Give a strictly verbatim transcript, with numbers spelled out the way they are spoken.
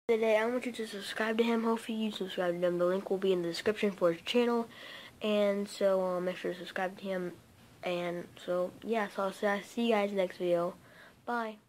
Today, I want you to subscribe to him. Hopefully you subscribe to him. The link will be in the description for his channel. And so um, make sure to subscribe to him. And so, yeah, so I'll see you guys next video. Bye.